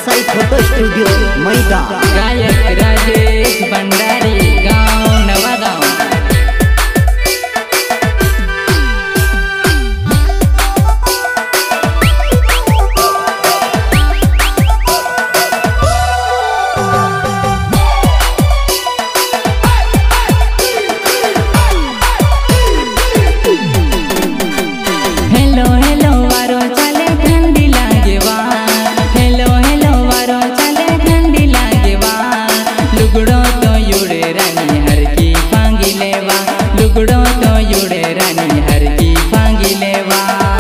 Sai photo studio मैदा। गायक राजेश भंडारी, गाँव नवागांव। लुगड़ो तो युड़े रानी हर की फांगी लेवा।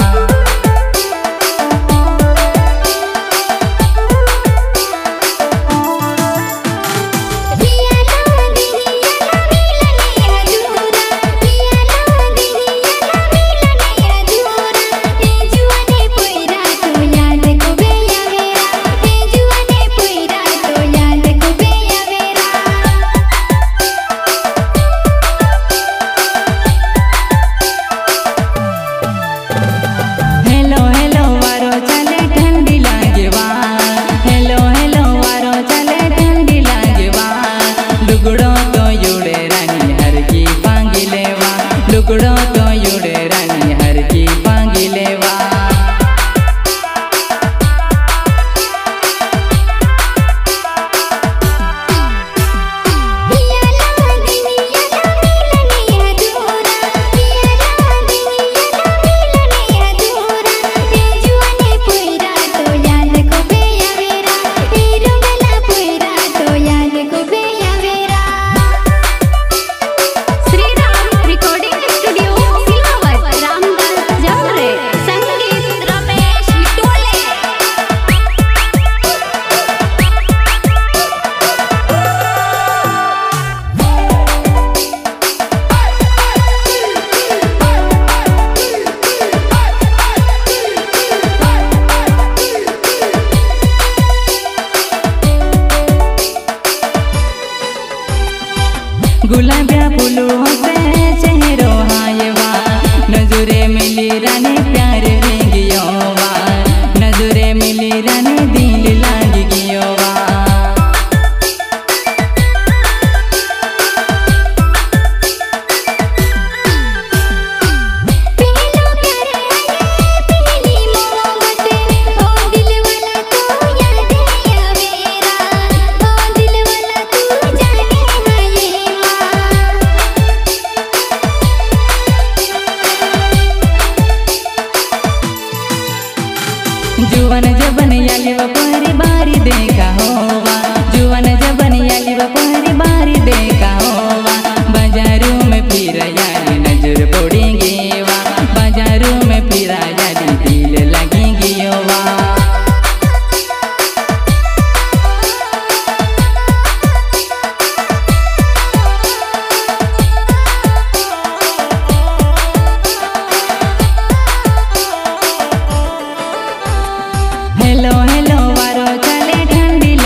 लुगड़ो तो युड़े रानी हर की फांगी लेवा, लुगड़ो तो युड़े रानी हर की फांगी लेवा। गुलाबिया फूलों से चेहरो हायवा, नजरे मिली रानी प्यार गियोवा, नजरे मिली रानी दिल लाग गियोवा। जुवन जबन याली व पहरी बारी देखा होवा, जुवन जबन याली व पहरी बारी देखा होवा। बाजारू में फिर याली नजर पड़ेंगे वा, बाजारू में फिर याली दिल लगेंगी वा। हेलो हेलो वारो चले ठंडी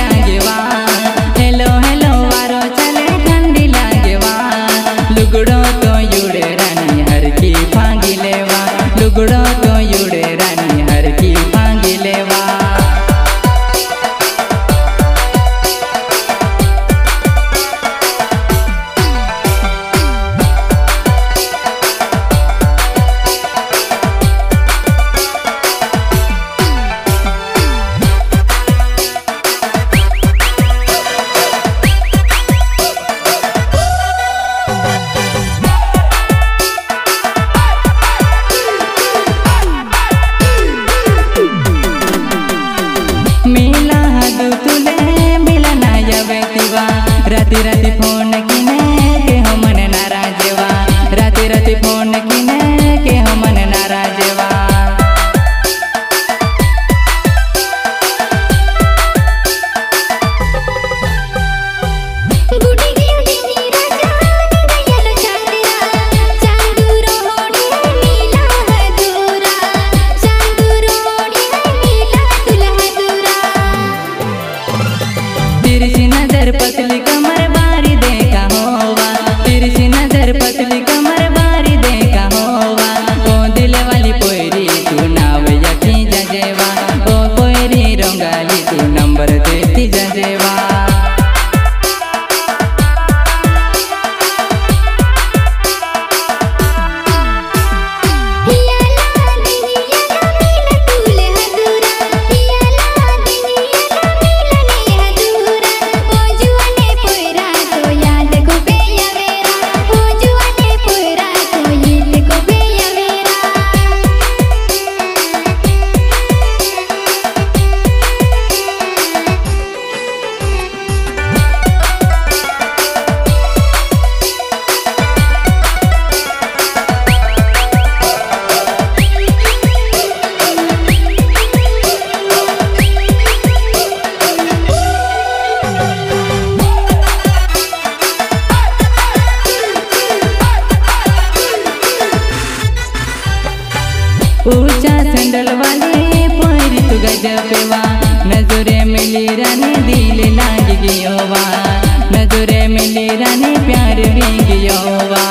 सैंडल वाली पैर तू गजबवा नजरे मिली रानी दिल लाग गयोवा नजरे मिली रानी प्यार भी गयोवा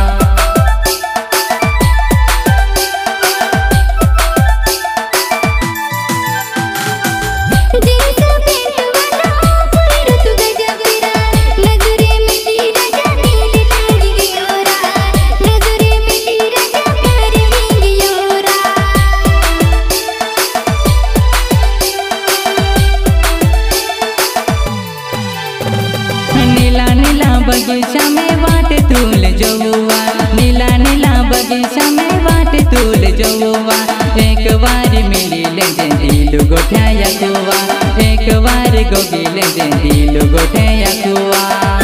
बगीचा में बाट तूल जौवा नीला नीला बगीचा में बाट तूल जौवा एक बार मिली ले दिल गोठाया कुआ एक बार गोगी ले दिल गोठाया कुआ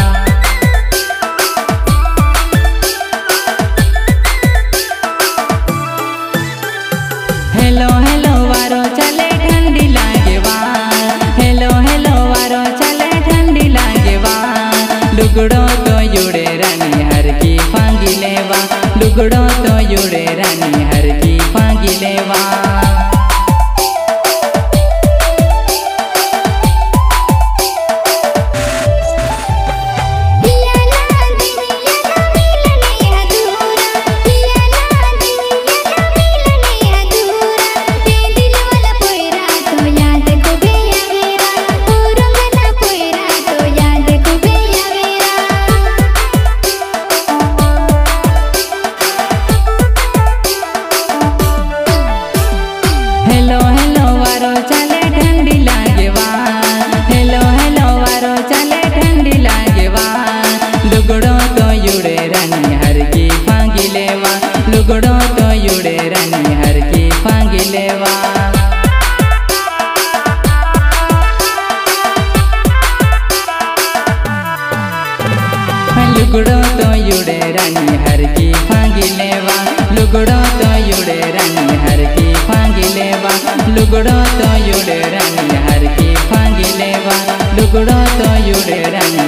हेलो हेलो वारो चले ठंडी लागेवा हेलो हेलो वारो चले ठंडी लागेवा लुगड़ो तो युड़े रानी हर की फांगी लेवा लुगड़ो तो युड़े रानी हर की फांगी लेवा लुगड़ो तो युड़े रानी हर की फांगी लेवा लुगड़ो तो युड़े रानी हर की फांगी लेवा लुगड़ो तो युड़े रानी हर की फांगी लेवा लुगड़ो तो युड़े रानी हर की फांगी लेवा लुगड़ो तो युड़े रानी हर की फांगी लेवा लुगड़ो तो युड़े रानी